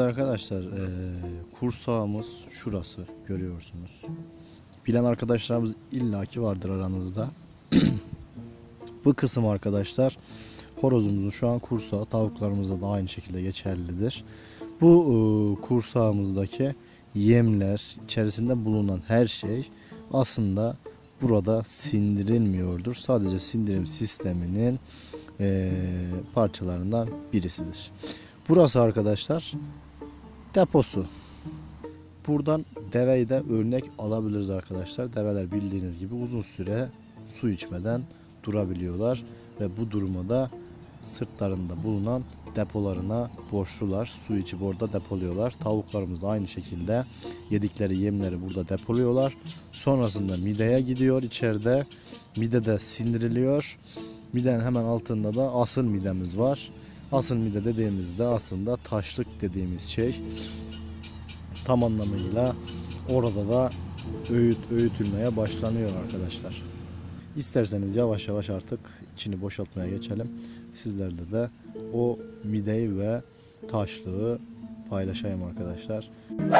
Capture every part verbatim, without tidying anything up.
arkadaşlar e, kursağımız şurası, görüyorsunuz. Bilen arkadaşlarımız illaki vardır aranızda. Bu kısım arkadaşlar horozumuzun şu an kursağı, tavuklarımızda da aynı şekilde geçerlidir. Bu e, kursağımızdaki yemler, içerisinde bulunan her şey aslında burada sindirilmiyordur. Sadece sindirim sisteminin e, parçalarından birisidir. Burası arkadaşlar deposu. Buradan deveyi de örnek alabiliriz arkadaşlar. Develer bildiğiniz gibi uzun süre su içmeden durabiliyorlar ve bu durumda sırtlarında bulunan depolarına borçlular. Su içip orada depoluyorlar. Tavuklarımız da aynı şekilde yedikleri yemleri burada depoluyorlar. Sonrasında mideye gidiyor içeride. Midede sindiriliyor. Midenin hemen altında da asıl midemiz var. Asıl mide dediğimizde aslında taşlık dediğimiz şey tam anlamıyla orada da öğüt, öğütülmeye başlanıyor arkadaşlar. İsterseniz yavaş yavaş artık içini boşaltmaya geçelim. Sizlerle de o mideyi ve taşlığı paylaşayım arkadaşlar.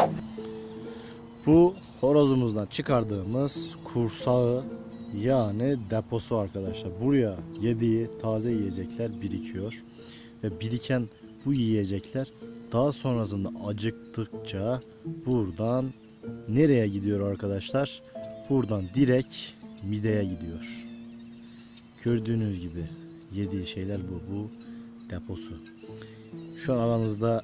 Bu horozumuzdan çıkardığımız kursağı, yani deposu arkadaşlar. Buraya yediği taze yiyecekler birikiyor ve biriken bu yiyecekler daha sonrasında acıktıkça buradan nereye gidiyor arkadaşlar? Buradan direkt mideye gidiyor. Gördüğünüz gibi yediği şeyler bu. Bu deposu. Şu an aranızda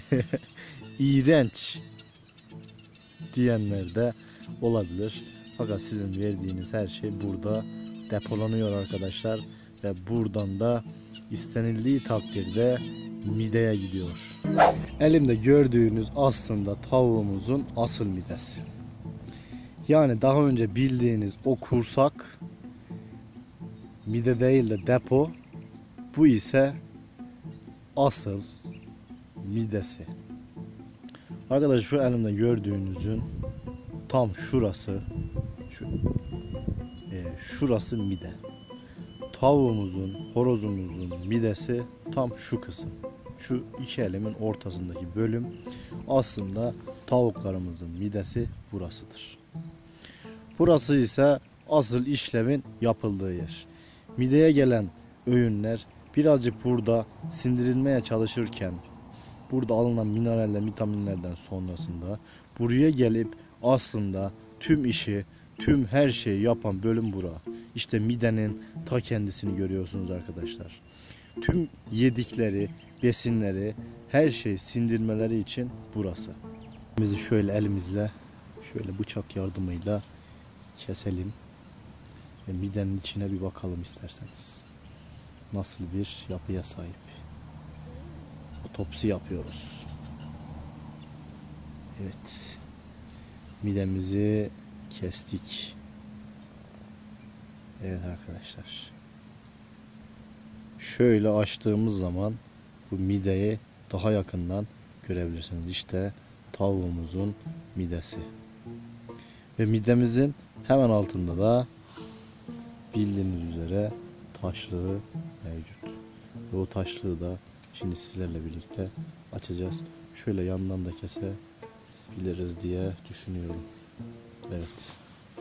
iğrenç diyenler de olabilir. Fakat sizin verdiğiniz her şey burada depolanıyor arkadaşlar. Ve buradan da istenildiği takdirde mideye gidiyor. Elimde gördüğünüz aslında tavuğumuzun asıl midesi. Yani daha önce bildiğiniz o kursak mide değil de depo. Bu ise asıl midesi. Arkadaşlar şu elimde gördüğünüzün tam şurası, şu, e, şurası mide. Tavuğumuzun, horozumuzun midesi tam şu kısım. Şu iki elimin ortasındaki bölüm aslında tavuklarımızın midesi burasıdır. Burası ise asıl işlemin yapıldığı yer. Mideye gelen öğünler birazcık burada sindirilmeye çalışırken, burada alınan mineraller, vitaminlerden sonrasında buraya gelip aslında tüm işi, tüm her şeyi yapan bölüm bura. İşte midenin ta kendisini görüyorsunuz arkadaşlar. Tüm yedikleri, besinleri, her şey sindirmeleri için burası. Bizi şöyle elimizle, şöyle bıçak yardımıyla keselim ve midenin içine bir bakalım isterseniz. Nasıl bir yapıya sahip? Otopsi yapıyoruz. Evet. Midemizi kestik. Evet arkadaşlar. Şöyle açtığımız zaman bu mideyi daha yakından görebilirsiniz. İşte tavuğumuzun midesi. Ve midemizin hemen altında da bildiğiniz üzere taşlığı mevcut. Ve o taşlığı da şimdi sizlerle birlikte açacağız. Şöyle yandan da kesebiliriz diye düşünüyorum. Evet.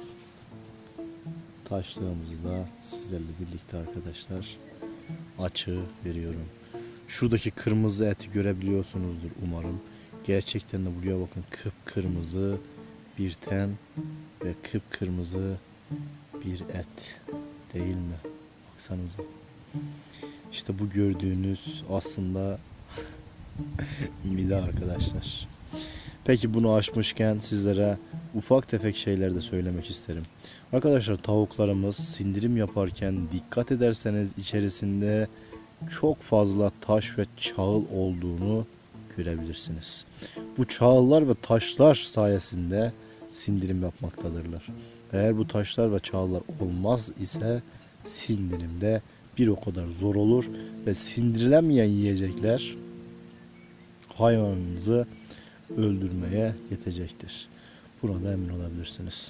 Taşlığımızı da sizlerle birlikte arkadaşlar açı veriyorum. Şuradaki kırmızı eti görebiliyorsunuzdur umarım. Gerçekten de buraya bakın, kıpkırmızı bir ten ve kıpkırmızı bir et değil mi? Baksanıza. İşte bu gördüğünüz aslında mide arkadaşlar. Peki bunu açmışken sizlere ufak tefek şeyler de söylemek isterim. Arkadaşlar tavuklarımız sindirim yaparken dikkat ederseniz içerisinde çok fazla taş ve çağıl olduğunu görebilirsiniz. Bu çağıllar ve taşlar sayesinde sindirim yapmaktadırlar. Eğer bu taşlar ve çağıllar olmaz ise sindirimde bir o kadar zor olur ve sindirilemeyen yiyecekler hayvanınızı öldürmeye yetecektir. Buna da emin olabilirsiniz.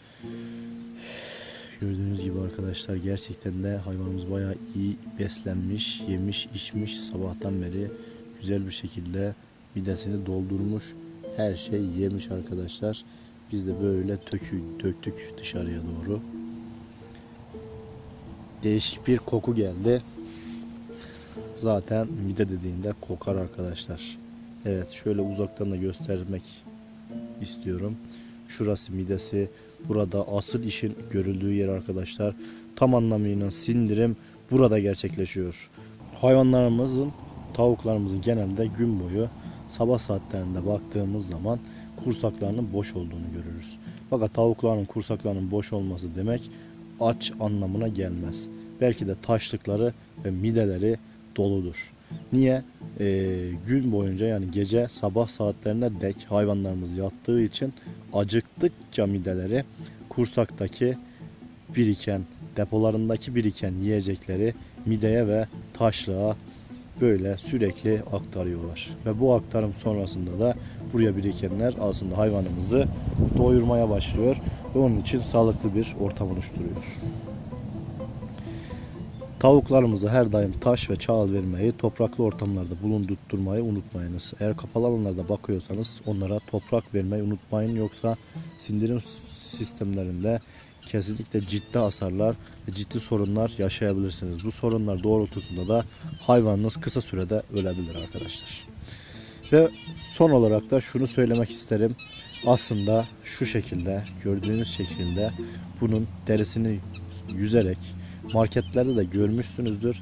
Gördüğünüz gibi arkadaşlar gerçekten de hayvanımız bayağı iyi beslenmiş, yemiş, içmiş, sabahtan beri güzel bir şekilde midesini doldurmuş, her şey yemiş arkadaşlar. Biz de böyle tökü, döktük dışarıya doğru. Değişik bir koku geldi. Zaten mide dediğinde kokar arkadaşlar. Evet, şöyle uzaktan da göstermek istiyorum. Şurası midesi. Burada asıl işin görüldüğü yer arkadaşlar. Tam anlamıyla sindirim burada gerçekleşiyor. Hayvanlarımızın, tavuklarımızın genelde gün boyu sabah saatlerinde baktığımız zaman kursaklarının boş olduğunu görürüz. Fakat tavukların kursaklarının boş olması demek aç anlamına gelmez. Belki de taşlıkları ve mideleri doludur. Niye? Ee, gün boyunca, yani gece sabah saatlerine dek hayvanlarımız yattığı için acıktıkça mideleri kursaktaki biriken, depolarındaki biriken yiyecekleri mideye ve taşlığa böyle sürekli aktarıyorlar. Ve bu aktarım sonrasında da buraya birikenler aslında hayvanımızı doyurmaya başlıyor ve onun için sağlıklı bir ortam oluşturuyor. Tavuklarımıza her daim taş ve çağıl vermeyi, topraklı ortamlarda bulundurtmayı unutmayınız. Eğer kapalı alanlarda bakıyorsanız onlara toprak vermeyi unutmayın. Yoksa sindirim sistemlerinde kesinlikle ciddi hasarlar ve ciddi sorunlar yaşayabilirsiniz. Bu sorunlar doğrultusunda da hayvanınız kısa sürede ölebilir arkadaşlar. Ve son olarak da şunu söylemek isterim. Aslında şu şekilde, gördüğünüz şekilde bunun derisini yüzerek marketlerde de görmüşsünüzdür.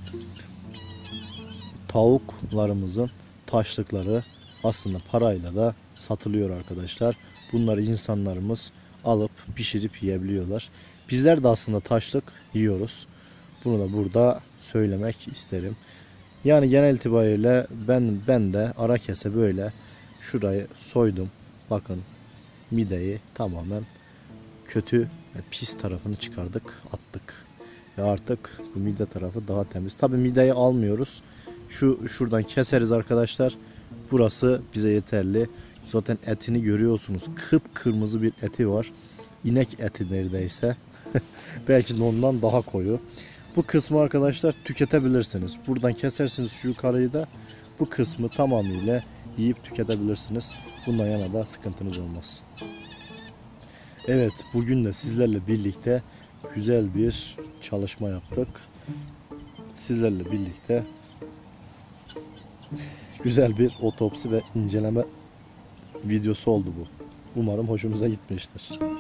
Tavuklarımızın taşlıkları aslında parayla da satılıyor arkadaşlar. Bunları insanlarımız alıp pişirip yiyebiliyorlar. Bizler de aslında taşlık yiyoruz. Bunu da burada söylemek isterim. Yani genel itibariyle ben ben de ara kese böyle şurayı soydum. Bakın, mideyi tamamen kötü ve pis tarafını çıkardık, attık. Ve artık bu mide tarafı daha temiz. Tabi mideyi almıyoruz. Şu şuradan keseriz arkadaşlar. Burası bize yeterli. Zaten etini görüyorsunuz. Kıpkırmızı bir eti var. İnek eti neredeyse. Belki de ondan daha koyu. Bu kısmı arkadaşlar tüketebilirsiniz. Buradan kesersiniz şu yukarıyı da. Bu kısmı tamamıyla yiyip tüketebilirsiniz. Bundan yana da sıkıntınız olmaz. Evet, bugün de sizlerle birlikte güzel bir çalışma yaptık. Sizlerle birlikte güzel bir otopsi ve inceleme videosu oldu bu. Umarım hoşunuza gitmiştir.